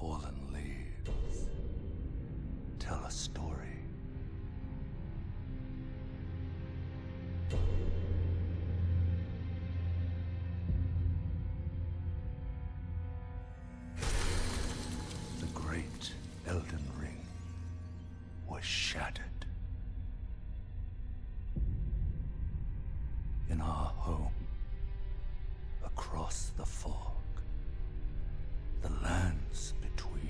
fallen leaves tell a story. The great Elden Ring was shattered. In our home, across the fog, the lands between.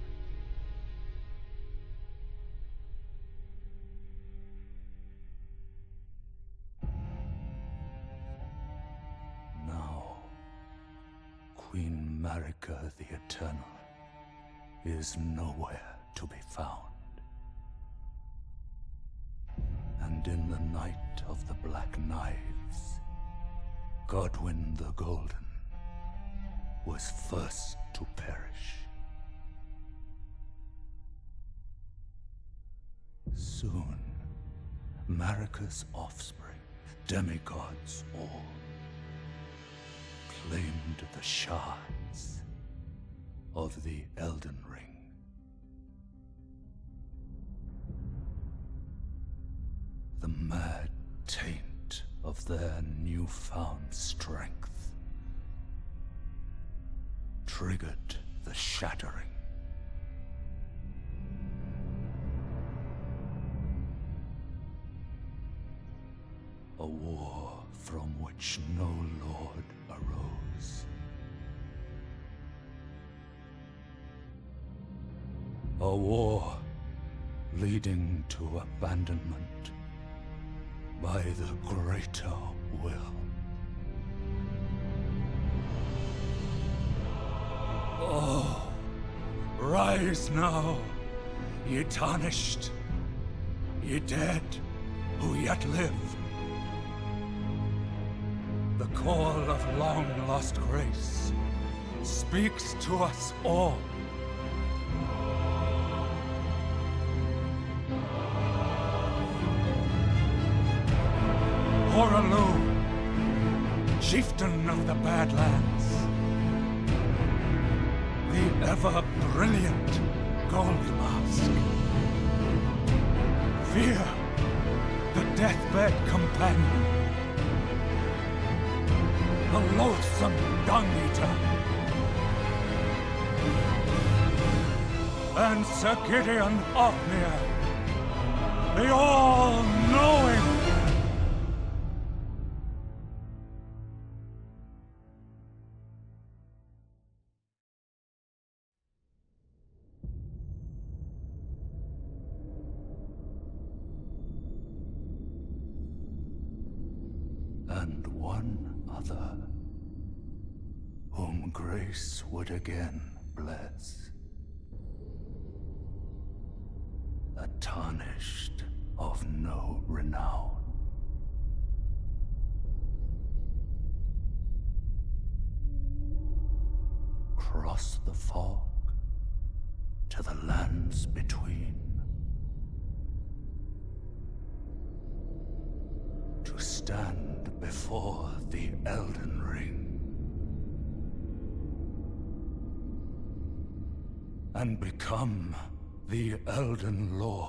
Now, Queen Marika the Eternal is nowhere to be found. And in the night of the Black Knives, Godwyn the Golden was first to perish. Soon, Marika's offspring, demigods all, claimed the shards of the Elden Ring. The mad taint of their newfound strength triggered the shattering. A war from which no lord arose. A war leading to abandonment by the greater will. Oh, rise now, ye tarnished, ye dead who yet live. The call of long-lost grace speaks to us all. Horalu, chieftain of the Badlands, the ever-brilliant Gold Mask. Fear, the deathbed companion, the loathsome dung-eater, and Sir Gideon Othmere, the all-knowing. And one other, whom grace would again bless. A tarnished of no renown. Cross the fog to the lands between. To stand before the Elden Ring and become the Elden Lord.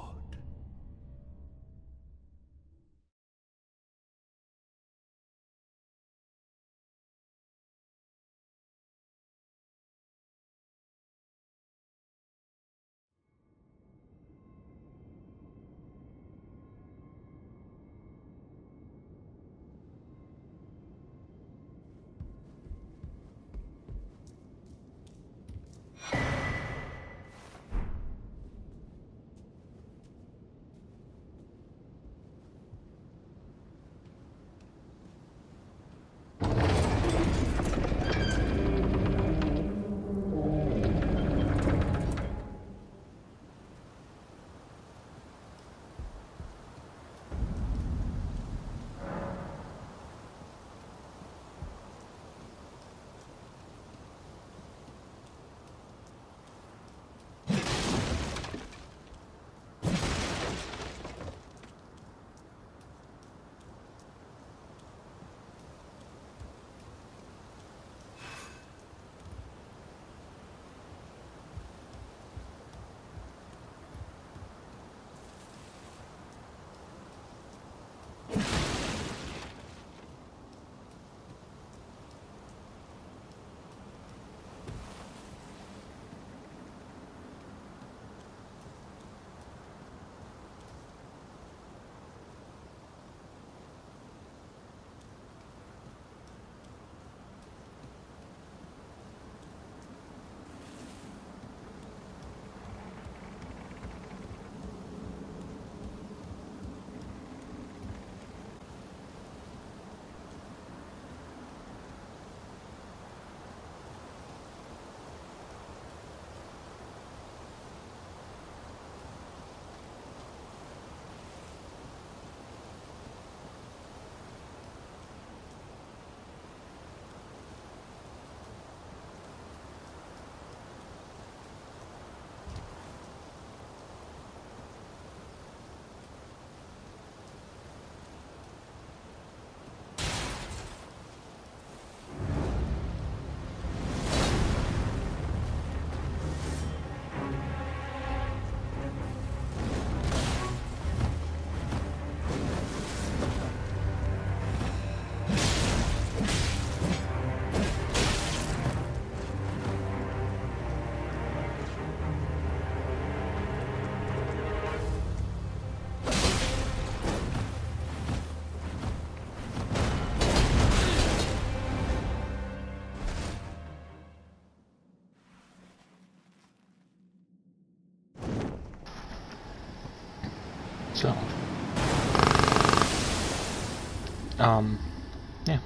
Yeah.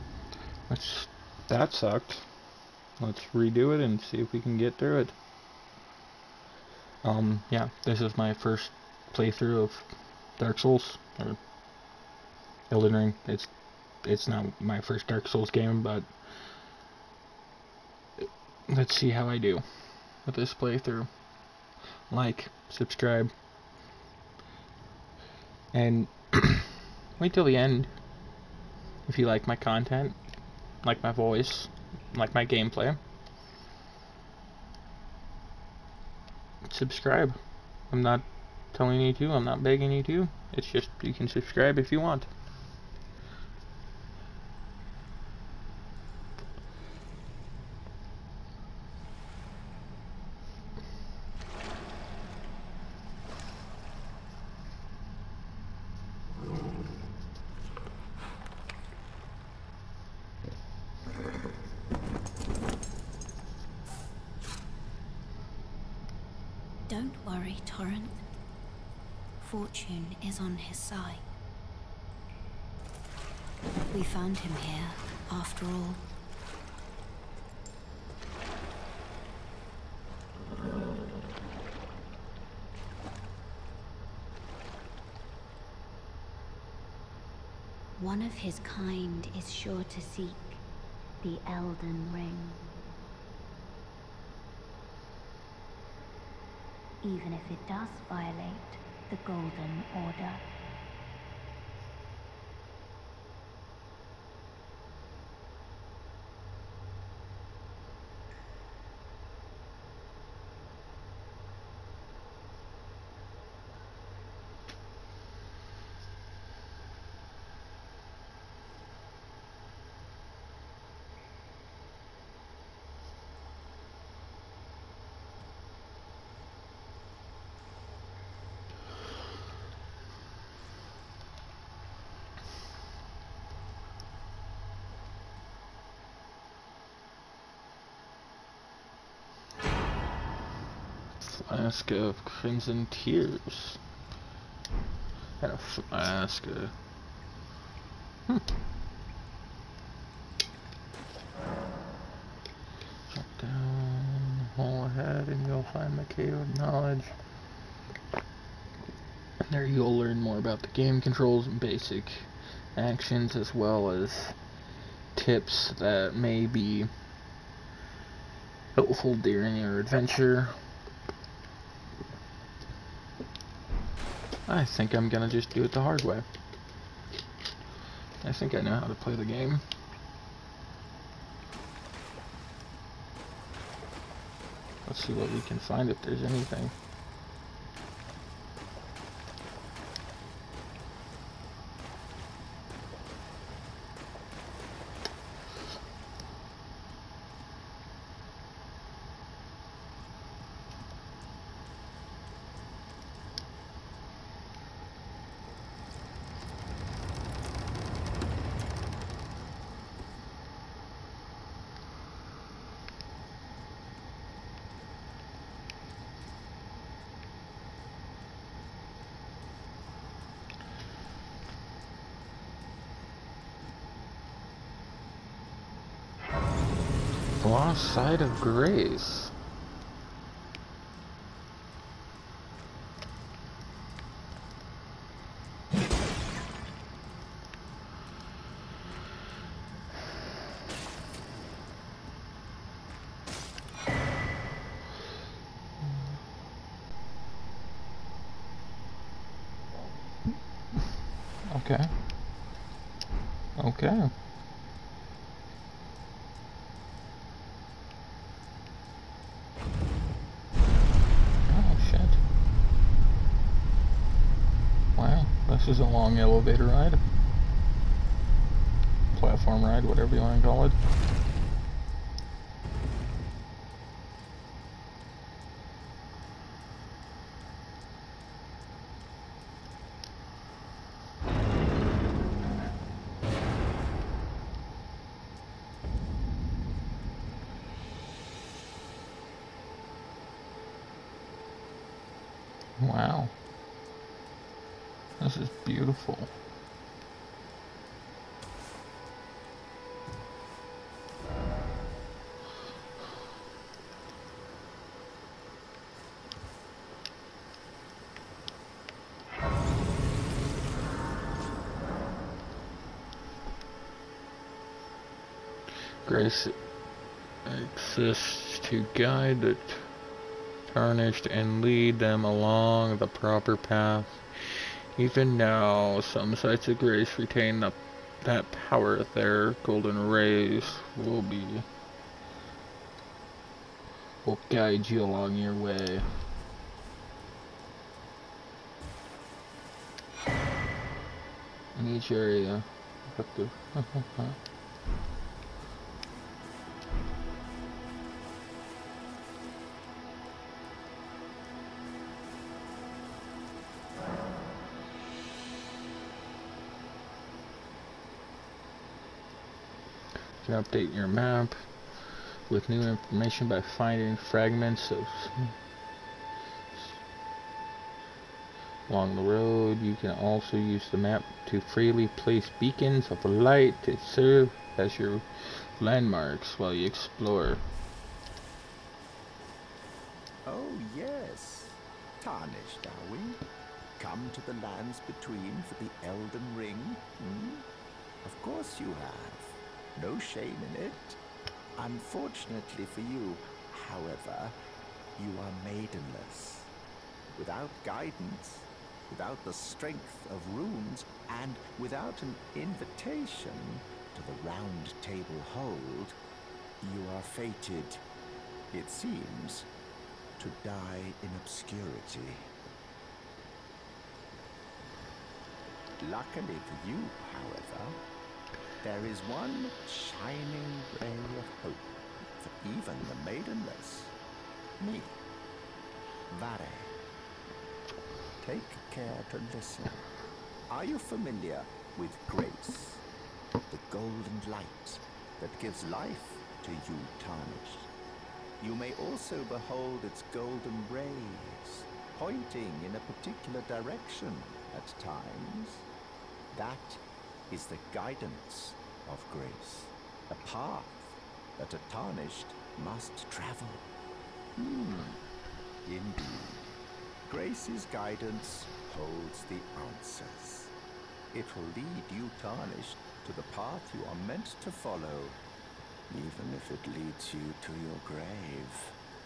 That sucked. Let's redo it and see if we can get through it. Yeah, this is my first playthrough of Dark Souls, or Elden Ring. It's not my first Dark Souls game, but let's see how I do with this playthrough. Like, subscribe, and wait till the end if you like my content, like my voice, like my gameplay. Subscribe. I'm not telling you to, I'm not begging you to. It's just you can subscribe if you want. Don't worry, Torrent. Fortune is on his side. We found him here, after all. One of his kind is sure to seek the Elden Ring. Even if it does violate the Golden Order. Flask of Crimson Tears. And a flask of... Jump down, hole ahead, and you'll find the Cave of Knowledge. And there you'll learn more about the game controls and basic actions, as well as tips that may be helpful during your adventure. I think I'm gonna just do it the hard way. I think I know how to play the game. Let's see what we can find, if there's anything. Lost Side of Grace. Okay. Okay. Oh, shit. Wow, this is a long elevator ride. Platform ride, whatever you want to call it. Wow. This is beautiful. Grace exists to guide the tarnished and lead them along the proper path. Even now, some sites of grace retain that power. Their golden rays will guide you along your way. In each area, effective. You can update your map with new information by finding fragments of along the road. You can also use the map to freely place beacons of light to serve as your landmarks while you explore. Oh yes, tarnished are we? Come to the lands between for the Elden Ring? Hmm? Of course you have. No shame in it. Unfortunately for you, however, you are maidenless. Without guidance, without the strength of runes, and without an invitation to the Round Table Hold, you are fated, it seems, to die in obscurity. Luckily for you, however, there is one shining ray of hope for even the maidenless. Me, Vare. Take care to listen. Are you familiar with grace? The golden light that gives life to you tarnished. You may also behold its golden rays, pointing in a particular direction at times. That is the guidance of grace, a path that a tarnished must travel. Indeed. Grace's guidance holds the answers. It will lead you tarnished to the path you are meant to follow, even if it leads you to your grave.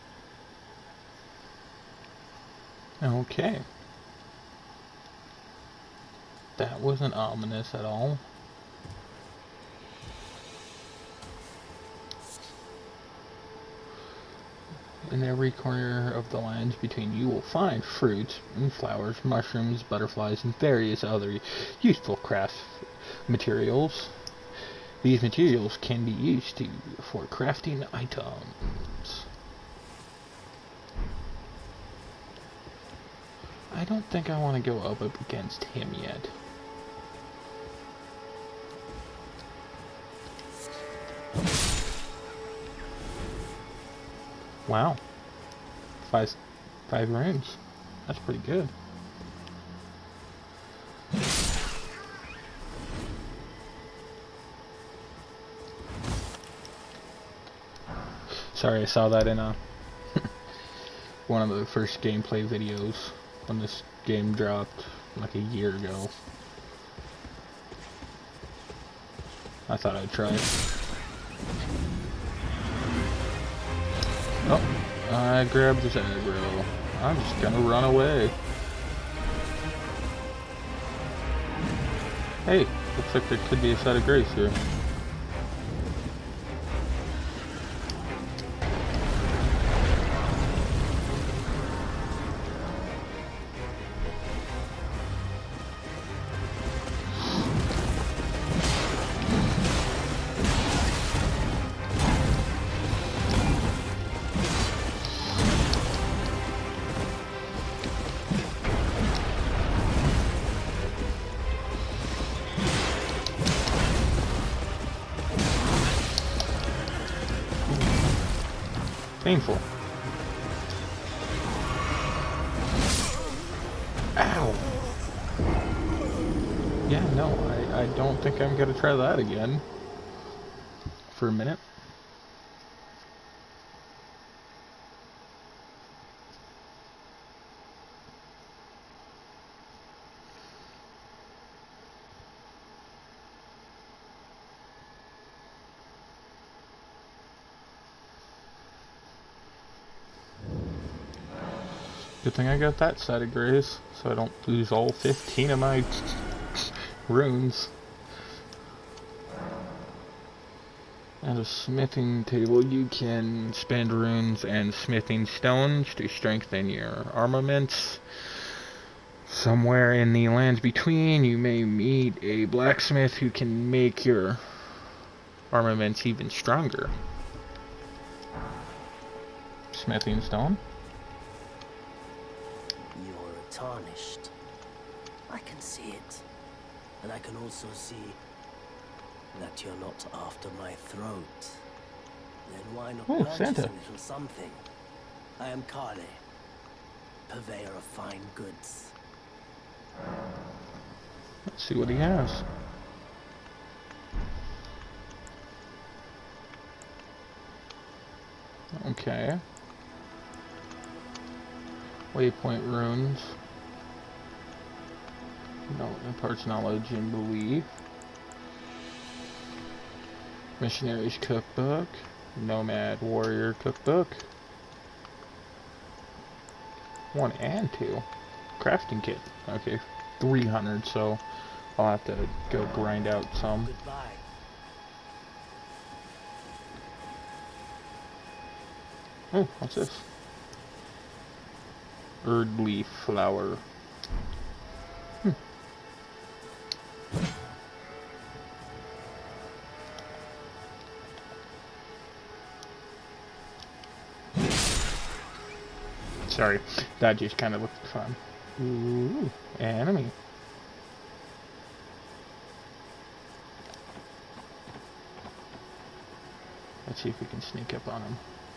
Okay. That wasn't ominous at all. In every corner of the lands between you will find fruits and flowers, mushrooms, butterflies, and various other useful craft materials. These materials can be used for crafting items. I don't think I want to go up against him yet. Wow. Five rooms. That's pretty good. Sorry, I saw that in one of the first gameplay videos when this game dropped like a year ago. I thought I'd try it. Oh, I grabbed this aggro. I'm just gonna run away. Hey, looks like there could be a side of grace here. Painful. Ow! Yeah, no, I don't think I'm gonna try that again. For a minute. Good thing I got that side of grace, so I don't lose all 15 of my runes. At a smithing table, you can spend runes and smithing stones to strengthen your armaments. Somewhere in the lands between, you may meet a blacksmith who can make your armaments even stronger. Smithing stone. You're tarnished. I can see it. And I can also see that you're not after my throat. Then why not Oh, purchase Santa. a little something? I am Kale, purveyor of fine goods. Let's see what he has. Okay. Waypoint runes. No, imparts knowledge and belief. Missionary's cookbook. Nomad warrior cookbook. 1 and 2. Crafting kit. Okay, 300, so I'll have to go grind out some. Goodbye. Oh, what's this? Erd leaf flower. Sorry, that just kind of looked fun. Ooh, enemy. Let's see if we can sneak up on him.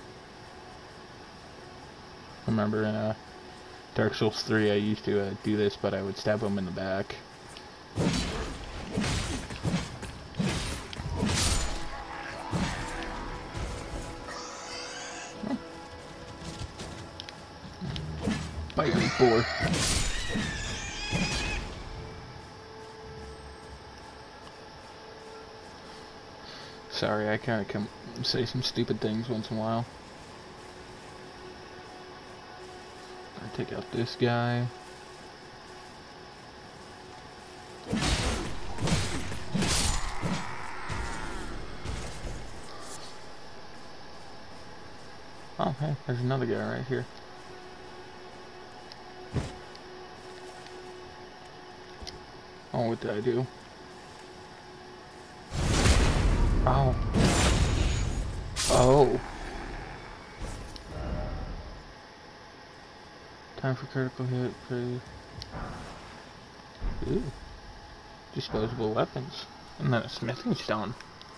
Remember in Dark Souls 3 I used to do this, but I would stab him in the back. Bite me, boar. Sorry, I kind of come say some stupid things once in a while. I take out this guy. Oh, hey, there's another guy right here. Oh, what did I do? Oh. Oh. Time for critical hit. Ooh. Disposable weapons. And then a smithing stone.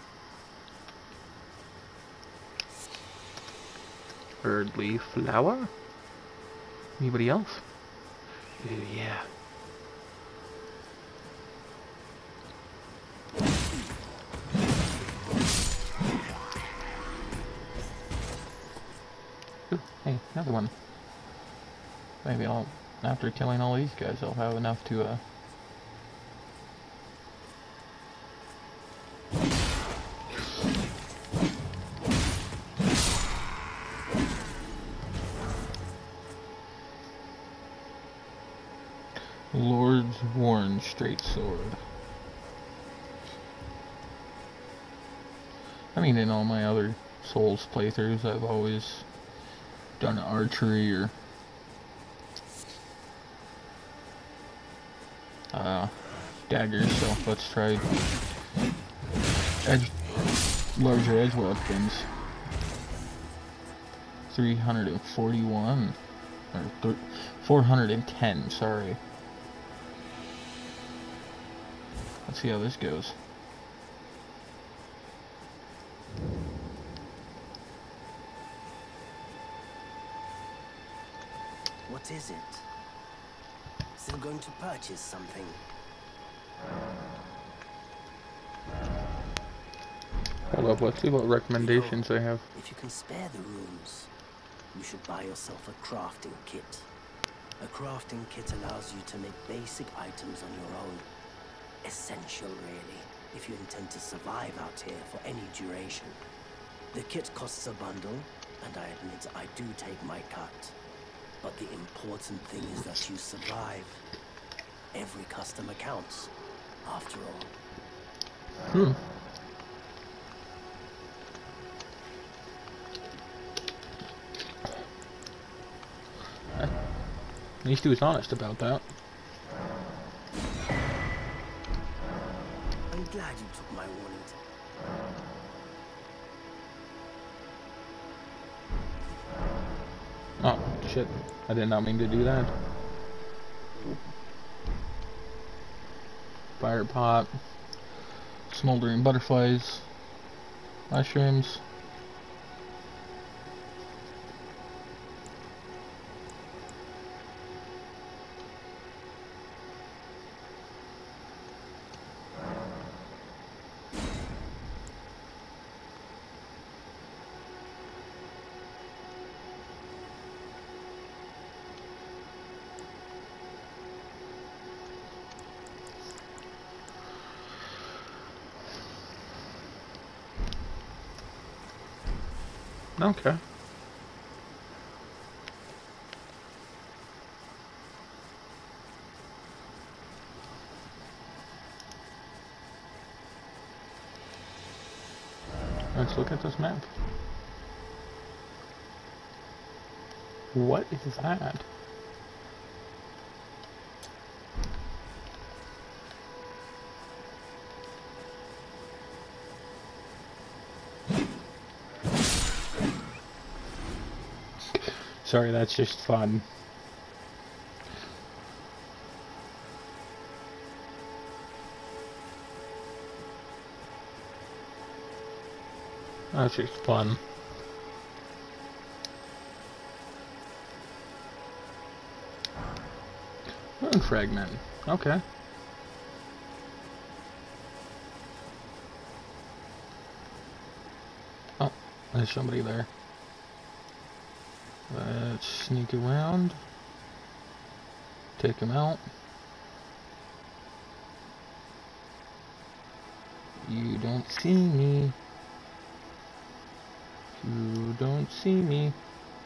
Erd leaf flower? Anybody else? Ooh, yeah. Ooh, hey, another one. Maybe I'll, after killing all these guys, I'll have enough to, Lord's Worn Straight Sword. I mean, in all my other Souls playthroughs, I've always done archery or daggers, so let's try larger edge weapons. 341 or 410, sorry. Let's see how this goes. What is it? Still going to purchase something? Hold up, let's see what recommendations I have. If you can spare the runes, you should buy yourself a crafting kit. A crafting kit allows you to make basic items on your own. Essential, really, if you intend to survive out here for any duration. The kit costs a bundle, and I admit I do take my cut. But the important thing is that you survive. Every customer counts, after all. At least he was honest about that. I'm glad you took my warning. Oh, shit. I did not mean to do that. Fire pot. Smoldering butterflies. Mushrooms. Okay. Let's look at this map. What is that? Sorry, that's just fun. That's just fun. Moon fragment. Okay. Oh, there's somebody there. Let's sneak around. Take him out. You don't see me. You don't see me.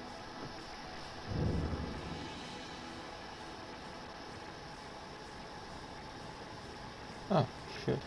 Oh, shit.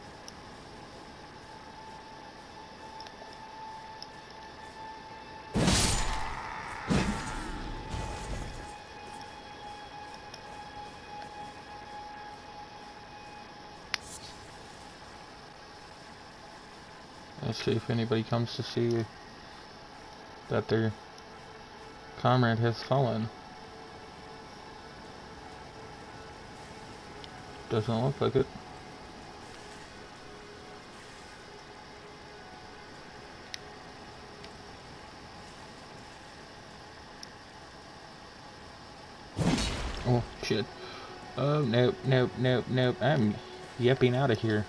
Let's see if anybody comes to see that their comrade has fallen. Doesn't look like it. Oh, shit. Oh, nope, nope, nope, nope. I'm yipping out of here.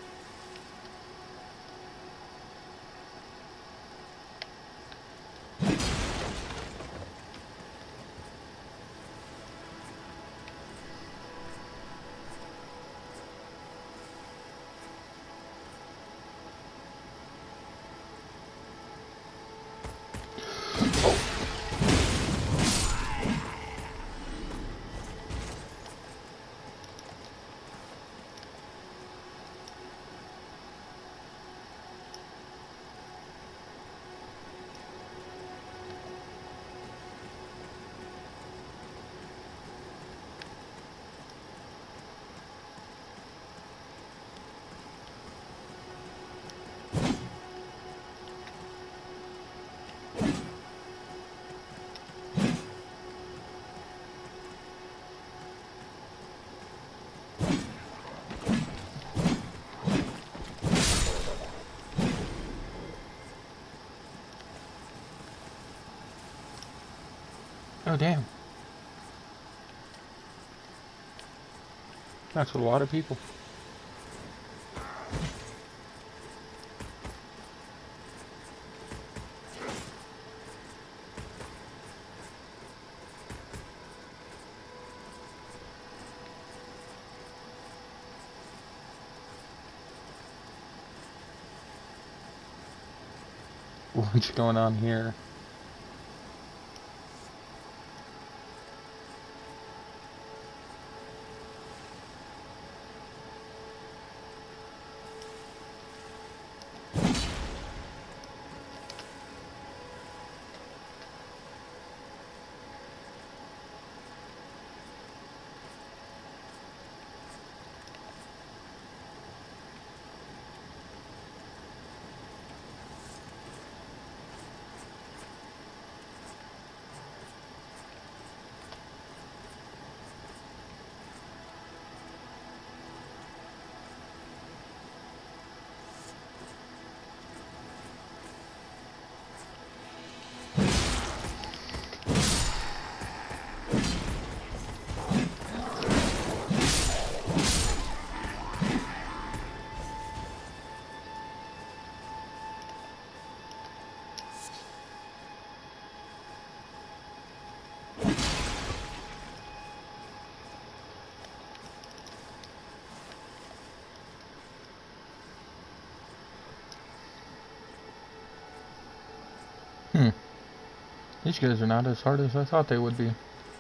Oh, damn. That's a lot of people. What's going on here? These guys are not as hard as I thought they would be.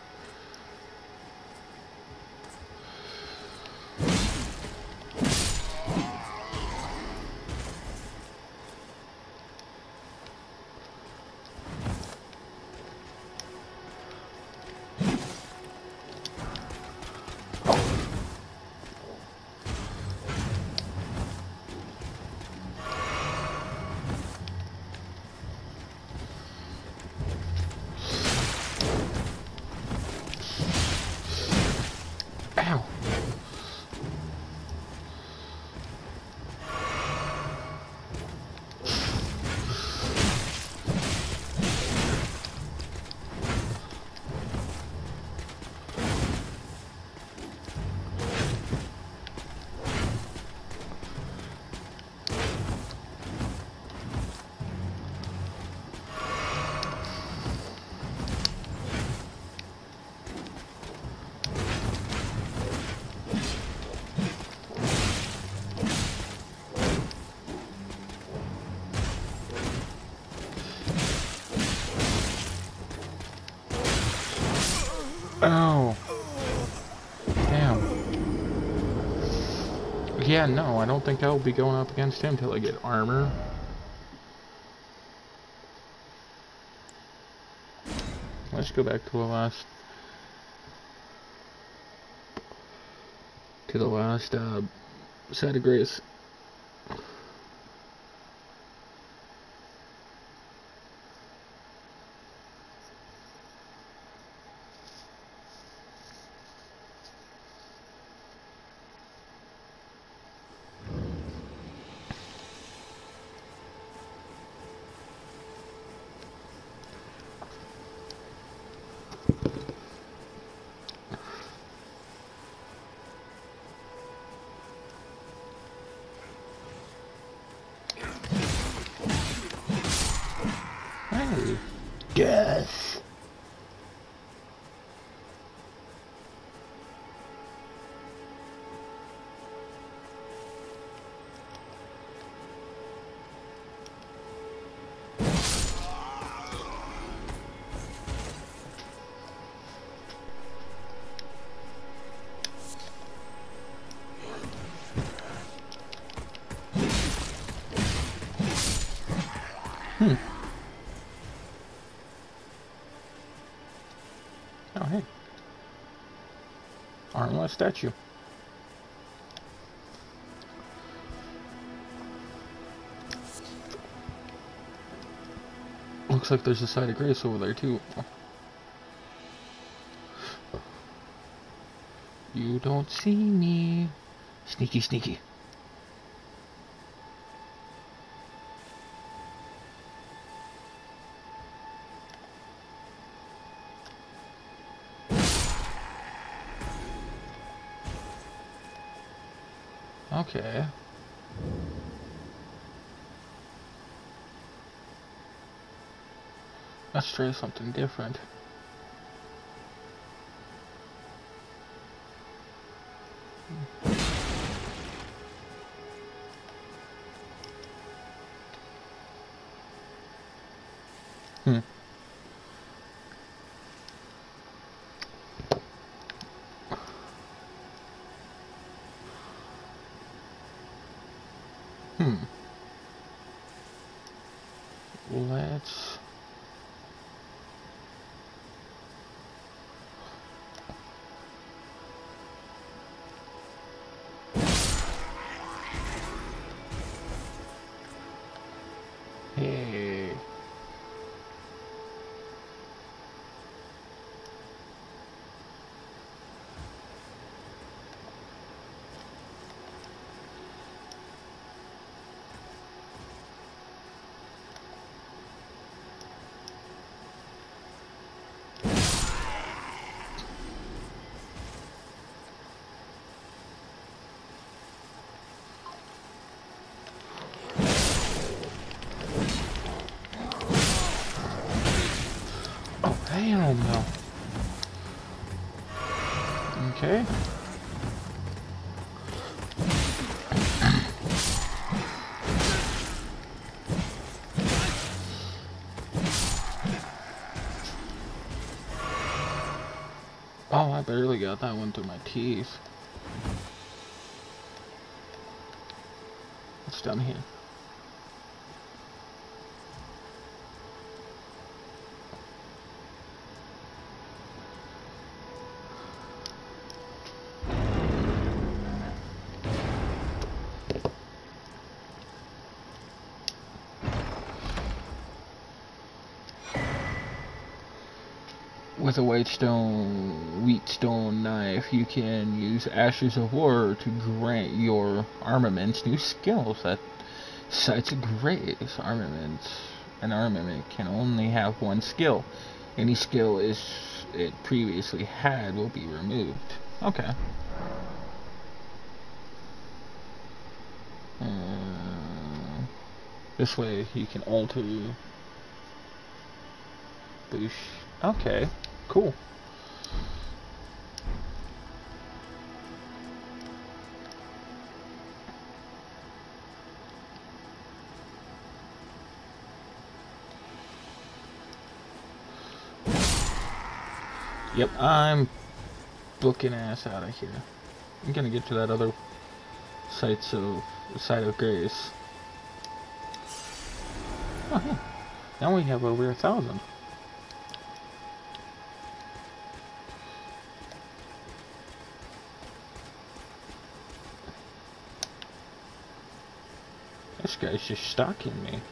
Ow! Oh. Damn. Yeah, no, I don't think I'll be going up against him till I get armor. Let's go back to the last side of grace. Hey, yes. Oh, hey. Armless statue. Looks like there's a side of grace over there, too. You don't see me. Sneaky, sneaky. Okay. Let's try something different. Let's... Hey... Hell no. Okay. Oh, I barely got that one through my teeth. What's down here? With a wheatstone knife, you can use ashes of war to grant your armaments new skills. That's great. An armament can only have one skill. Any skill it previously had will be removed. Okay. This way you can alter. Boosh. Okay. Cool. Yep, I'm booking ass out of here. I'm gonna get to that other site of grace. Oh yeah. Now we have over 1,000. This guy's just stalking me.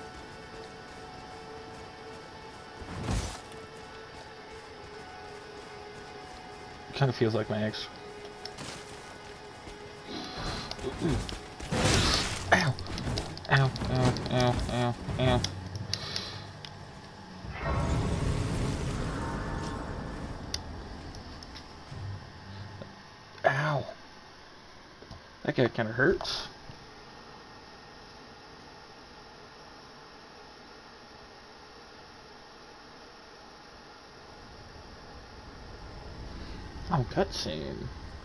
Kind of feels like my ex. Ooh. Ow! Ow, ow, ow, ow, ow. Ow! That guy kind of hurts. Oh, cutscene.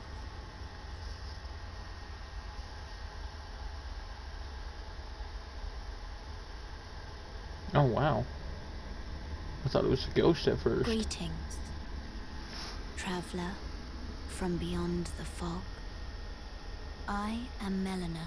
Oh, wow. I thought it was a ghost at first. Greetings, traveler from beyond the fog. I am Melina.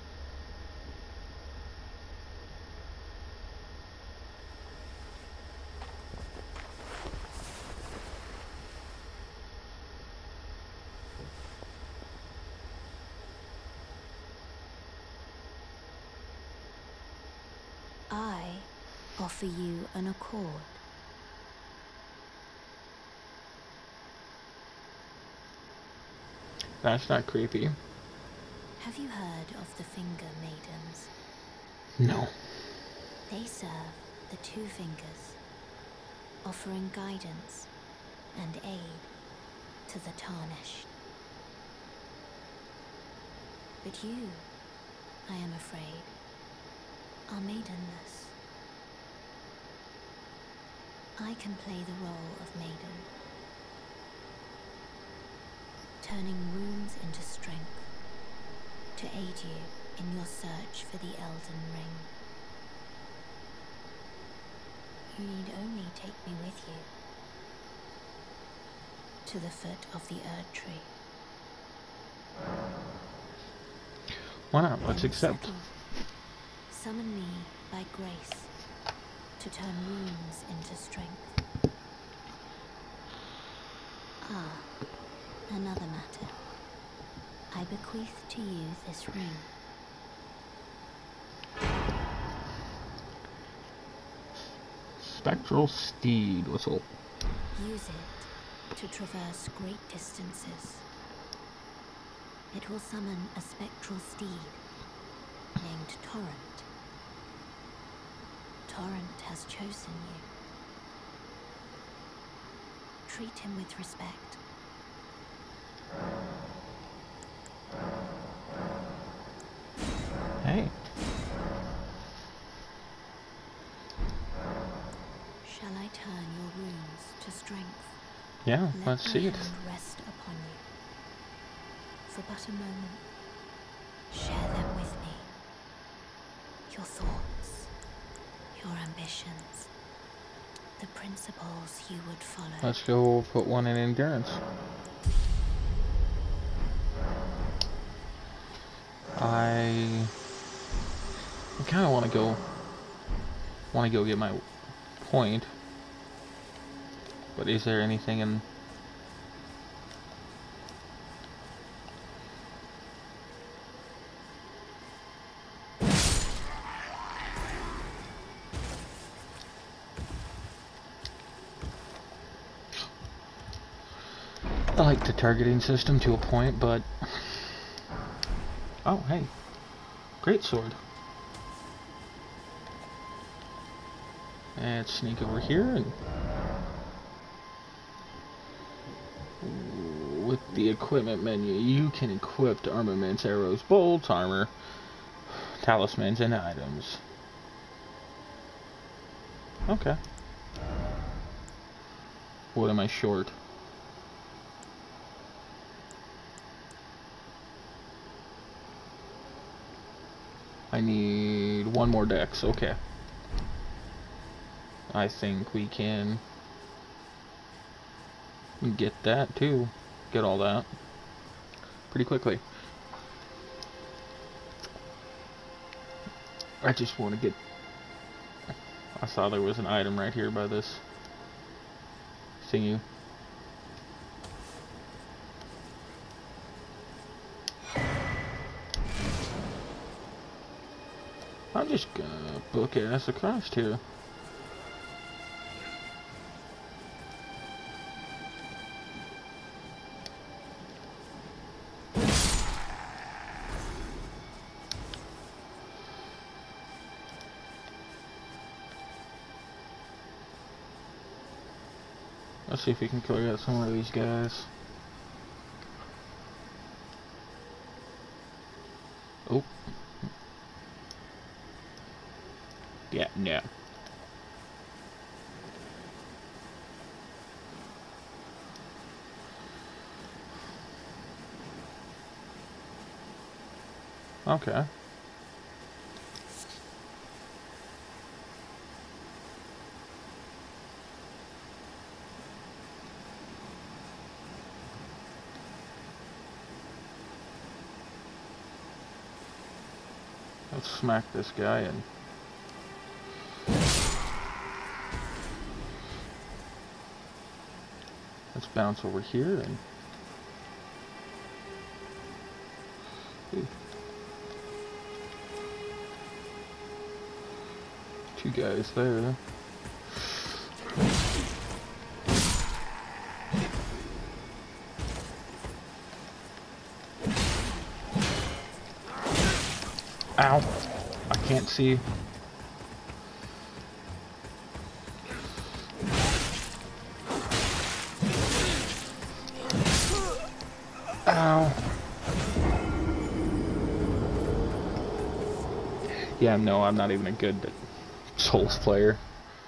I offer you an accord. That's not creepy. Have you heard of the Finger Maidens? No. They serve the Two Fingers, offering guidance and aid to the tarnished. But you, I am afraid, are maidenless. I can play the role of maiden, turning wounds into strength to aid you in your search for the elden ring. You need only take me with you to the foot of the Erd Tree. Why not? Let's Then accept. settle. Summon me by grace to turn wounds into strength. Ah, another matter. I bequeath to you this ring. Spectral steed whistle. Use it to traverse great distances. It will summon a spectral steed named Torrent. Torrent has chosen you. Treat him with respect. Hey. Shall I turn your wounds to strength? Yeah, Let let's my see it. hand rest upon you. For but a moment, share them with me. Your thoughts, your ambitions, the principles you would follow. Let's go put one in endurance. I kind of want to go get my point. But is there anything in... I like the targeting system to a point, but... Oh, hey. Great sword. And sneak over here and... With the equipment menu, you can equip armaments, arrows, bolts, armor, talismans, and items. Okay. What am I short? I need one more dex. Okay. I think we can get that too. Get all that pretty quickly. I just want to get... I saw there was an item right here by this thingy. I'm just gonna book ass across here. Let's see if we can clear out some more of these guys. Oh. Yeah, no. Okay. Let's smack this guy and... Let's bounce over here and... Ooh. Two guys there. Ow! I can't see. Ow. Yeah, no, I'm not even a good Souls player.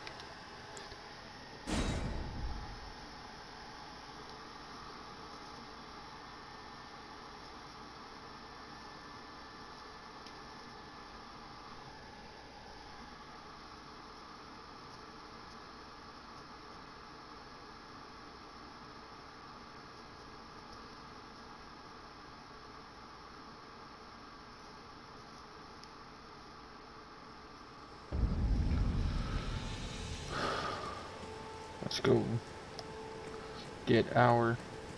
Let's go get our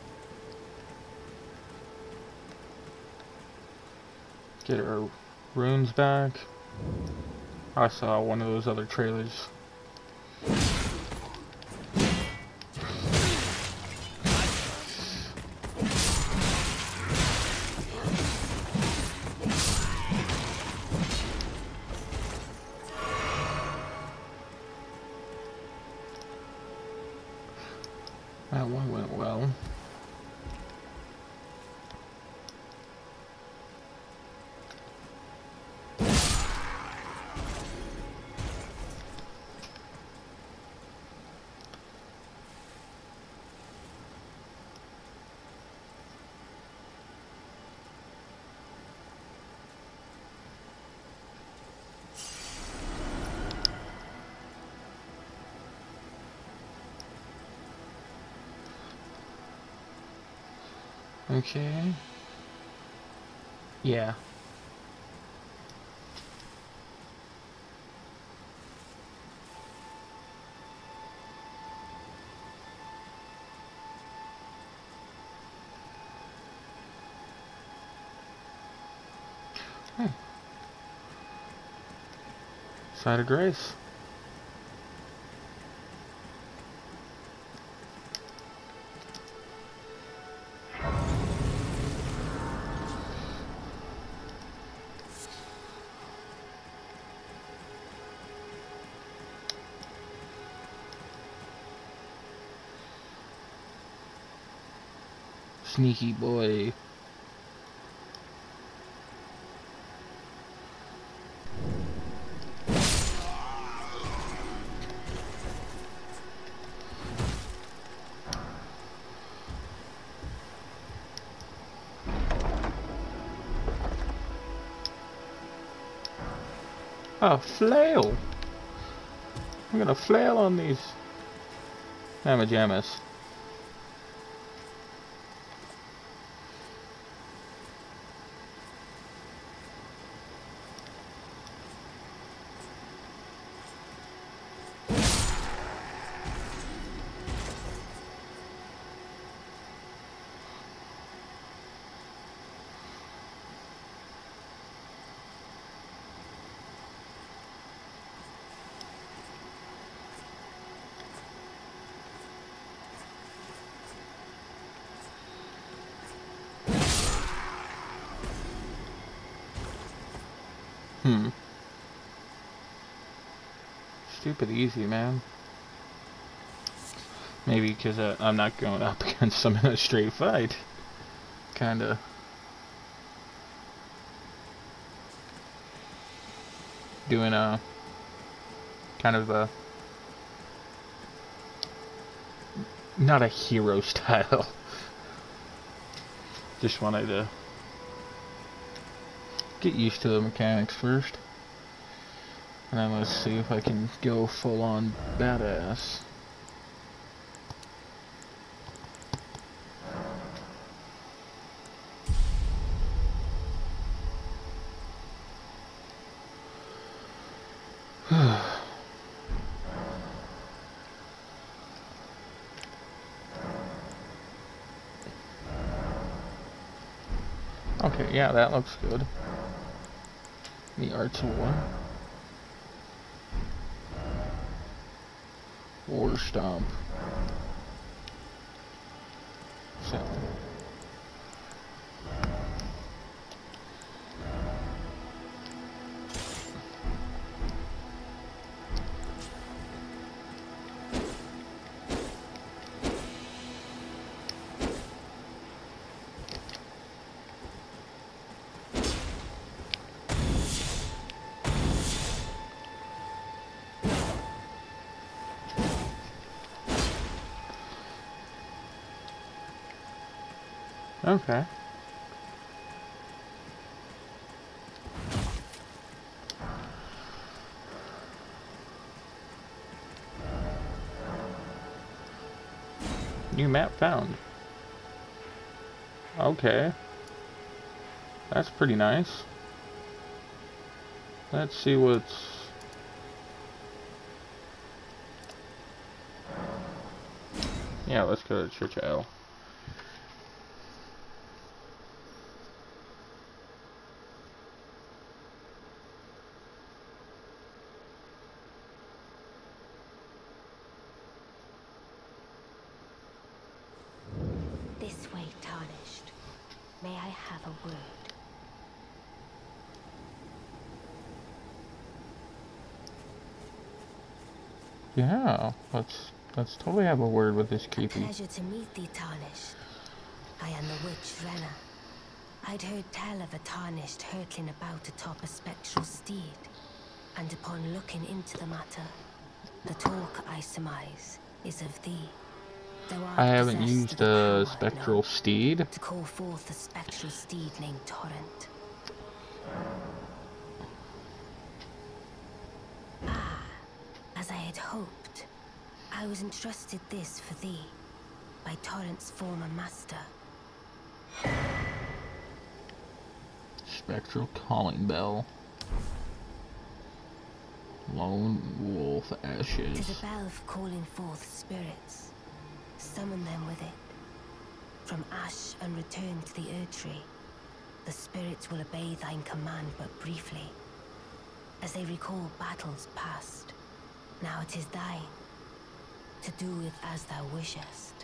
runes back. I saw one of those other trailers. That one went well. Okay. Yeah. Hmm. Side of grace. Sneaky boy. Oh, flail! I'm gonna flail on these mamma jammas. Stupid easy, man. Maybe because I'm not going up against them in a straight fight. Kinda. Doing a kind of a not a hero style. Just wanted to get used to the mechanics first. And then let's see if I can go full on badass. Okay, yeah, that looks good. The Arts of War. War Stomp. So. Okay. New map found. Okay. That's pretty nice. Let's see what's... Yeah, let's go to Church L. This way, Tarnished. May I have a word? Yeah, let's totally have a word with this A creepy. pleasure to meet thee, Tarnished. I am the witch Renna. I'd heard tell of a Tarnished hurtling about atop a spectral steed, and upon looking into the matter, the talk I surmise is of thee. Though art I haven't possessed used of the a power, spectral no, steed. to call forth a spectral steed named Torrent. Ah, as I had hoped, I was entrusted this for thee by Torrent's former master. Spectral calling bell. Lone wolf ashes. Tis a bell for calling forth spirits. Summon them with it. From ash and return to the Earth Tree. The spirits will obey thine command but briefly, as they recall battles past. Now it is thine, to do with as thou wishest.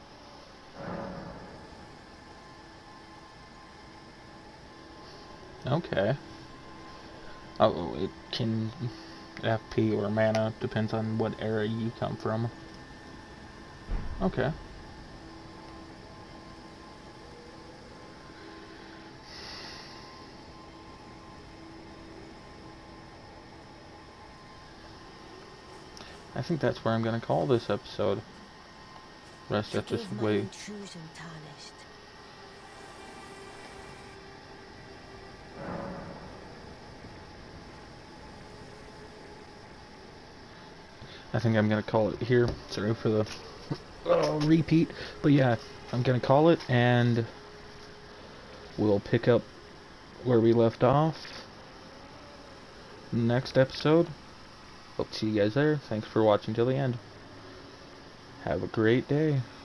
Okay. Oh, it can FP or mana, depends on what era you come from. Okay. I think that's where I'm going to call this episode. Rest at this Forgive my way. intrusion, Tarnished. I think I'm going to call it here. Sorry for the repeat. But yeah, I'm going to call it, and we'll pick up where we left off next episode. Hope to see you guys there. Thanks for watching till the end. Have a great day.